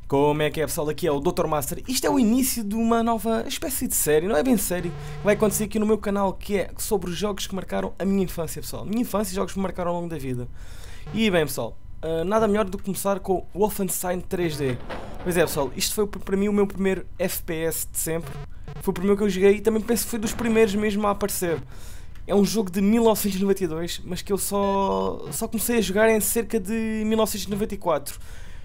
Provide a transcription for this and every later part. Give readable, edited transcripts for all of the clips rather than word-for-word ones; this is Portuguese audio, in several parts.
Como é que é, pessoal? Aqui é o Dr. Master. Isto é o início de uma nova espécie de série, não é bem série, que vai acontecer aqui no meu canal, que é sobre os jogos que marcaram a minha infância, pessoal. Minha infância e jogos que me marcaram ao longo da vida. E bem, pessoal, nada melhor do que começar com o Wolfenstein 3D. Pois é, pessoal, isto foi para mim o meu primeiro FPS de sempre. Foi o primeiro que eu joguei e também penso que foi dos primeiros mesmo a aparecer. É um jogo de 1992, mas que eu só comecei a jogar em cerca de 1994.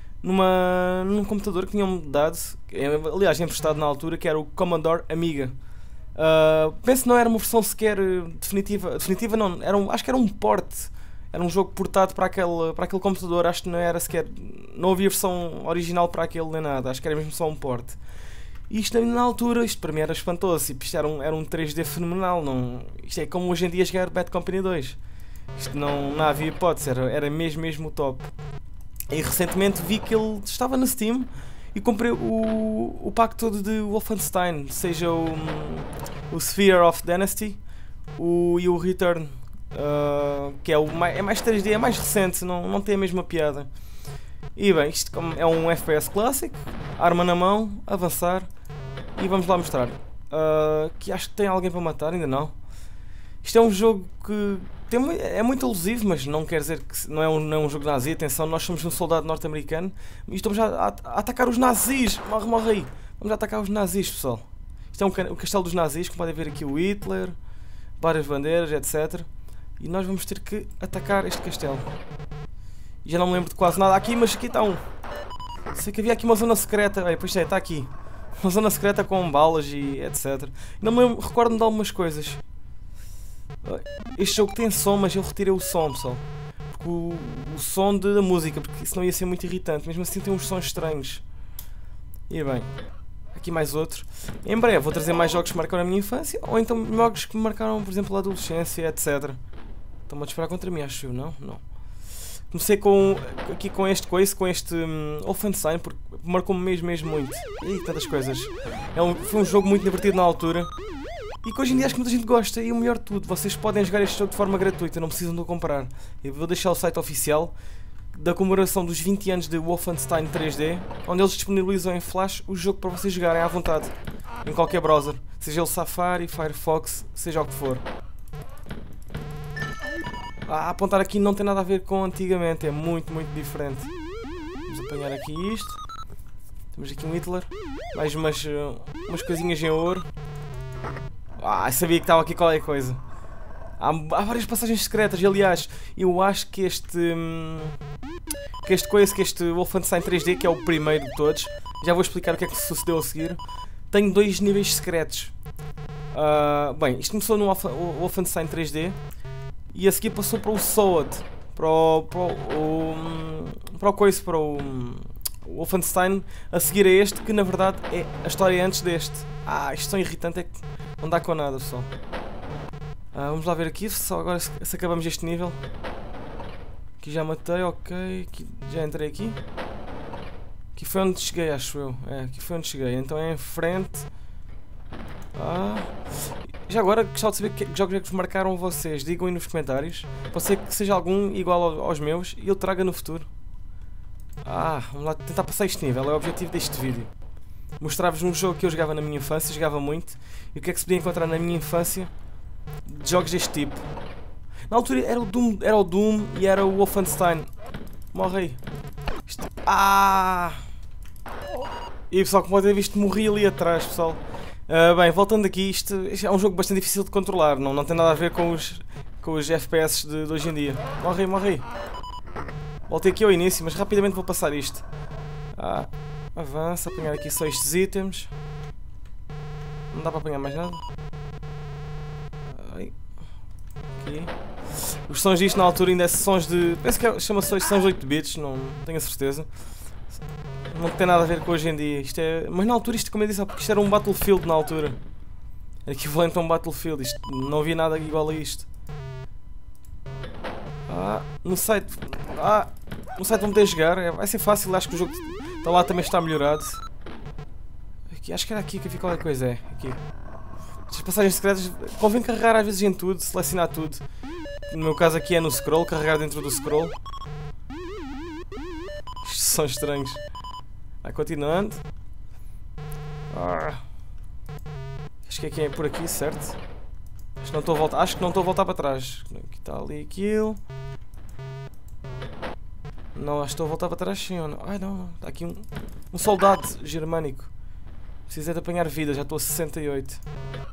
Num computador que tinham-me dado, aliás emprestado na altura, que era o Commodore Amiga. Penso que não era uma versão sequer definitiva não, acho que era um port, era um jogo portado para aquele computador, acho que não era sequer, não havia versão original para aquele nem nada, acho que era mesmo só um port. E isto na altura, isto para mim era espantoso, isto era um 3D fenomenal, não, isto é como hoje em dia jogar Bad Company 2, isto não havia hipótese, era mesmo o top. E recentemente vi que ele estava na Steam e comprei o pack todo de Wolfenstein, seja o Sphere of Dynasty e o Return, que é mais 3D, é mais recente, não tem a mesma piada. E bem, isto é um FPS clássico, arma na mão, avançar e vamos lá mostrar. Que acho que tem alguém para matar, ainda não. Isto é um jogo que é muito elusivo, mas não quer dizer que não é um jogo nazi. Atenção, nós somos um soldado norte-americano e estamos a atacar os nazis. Morre aí. Vamos atacar os nazis, pessoal. Isto é o castelo dos nazis, como podem ver aqui o Hitler, várias bandeiras, etc. E nós vamos ter que atacar este castelo. Já não me lembro de quase nada aqui, mas aqui está um. Sei que havia aqui uma zona secreta. Pois é, está aqui. Uma zona secreta com balas e etc. Não me recordo-me de algumas coisas. Este jogo tem som, mas eu retirei o som, pessoal. Porque o som da música, porque senão ia ser muito irritante. Mesmo assim tem uns sons estranhos. E bem, aqui mais outro. Em breve vou trazer mais jogos que marcaram a minha infância, ou então jogos que me marcaram, por exemplo, a adolescência, etc. Estão-me a disparar contra mim, acho eu, não? Não. Comecei com este Wolfenstein, porque marcou-me mesmo muito. E tantas coisas. Foi um jogo muito divertido na altura. E que hoje em dia acho que muita gente gosta, e o melhor de tudo, vocês podem jogar este jogo de forma gratuita, não precisam de o comprar. Eu vou deixar o site oficial da comemoração dos 20 anos de Wolfenstein 3D, onde eles disponibilizam em flash o jogo para vocês jogarem à vontade, em qualquer browser, seja ele Safari, Firefox, seja o que for. A apontar aqui não tem nada a ver com antigamente, é muito diferente. Vamos apanhar aqui isto. Temos aqui um Hitler, mais umas coisinhas em ouro. Sabia que estava aqui qualquer coisa. Há várias passagens secretas, e aliás, eu acho que este Wolfenstein 3D, que é o primeiro de todos, já vou explicar o que é que sucedeu a seguir, tem 2 níveis secretos. Bem, isto começou no Wolfenstein 3D e a seguir passou para o SWORD, para o Wolfenstein a seguir a este, que na verdade é a história antes deste. Isto é irritante, é que não dá com nada, pessoal. Vamos lá ver aqui, só agora se acabamos este nível. Aqui já matei, ok. Aqui, já entrei aqui. Aqui foi onde cheguei, acho eu. Aqui foi onde cheguei, então é em frente. Já agora gostava de saber que jogos é que vos marcaram vocês. Digam aí nos comentários. Pode ser que seja algum igual aos meus e eu traga no futuro. Vamos lá tentar passar este nível, é o objetivo deste vídeo. Mostrar-vos um jogo que eu jogava na minha infância, jogava muito, e o que é que se podia encontrar na minha infância de jogos deste tipo. Na altura era o Doom e era o Wolfenstein. Morre aí. E pessoal, como podem ver, isto morri ali atrás, pessoal. Bem, voltando aqui, isto é um jogo bastante difícil de controlar, não tem nada a ver com os FPS de hoje em dia. Morre aí. Voltei aqui ao início, mas rapidamente vou passar isto. Avança, apanhar aqui só estes itens. Não dá para apanhar mais nada. Aqui. Os sons disto na altura ainda é sons de... penso que chama-se sons de 8 bits, não tenho a certeza. Não tem nada a ver com hoje em dia. Mas na altura isto, como eu disse, porque isto era um Battlefield na altura. Era equivalente a um Battlefield. Não havia nada igual a isto. No site vão poder jogar, vai ser fácil, acho que o jogo está lá, também está melhorado. Aqui, acho que era aqui que havia qualquer coisa, aqui. Estas passagens secretas, convém carregar às vezes em tudo, selecionar tudo. No meu caso aqui é no scroll, carregar dentro do scroll. Isto são estranhos. Vai continuando. Acho que é por aqui, certo? Acho que não estou a voltar para trás. Aqui está ali aquilo. Não, acho que estou a voltar para trás sim ou não? Ai não, está aqui um soldado germânico. Preciso é de apanhar vida, já estou a 68.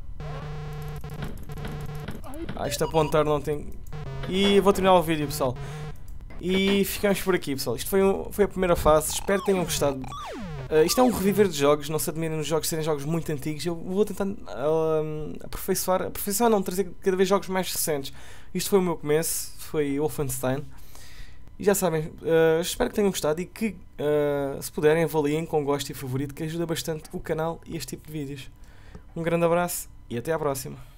Isto apontar não tem... E vou terminar o vídeo, pessoal. E ficamos por aqui, pessoal. Isto foi a primeira fase, espero que tenham gostado. Isto é um reviver de jogos, não se admirem nos jogos serem jogos muito antigos. Eu vou tentar aperfeiçoar não, trazer cada vez jogos mais recentes. Isto foi o meu começo, foi Wolfenstein. E já sabem, espero que tenham gostado e que, se puderem, avaliem com gosto e favorito, que ajuda bastante o canal e este tipo de vídeos. Um grande abraço e até à próxima.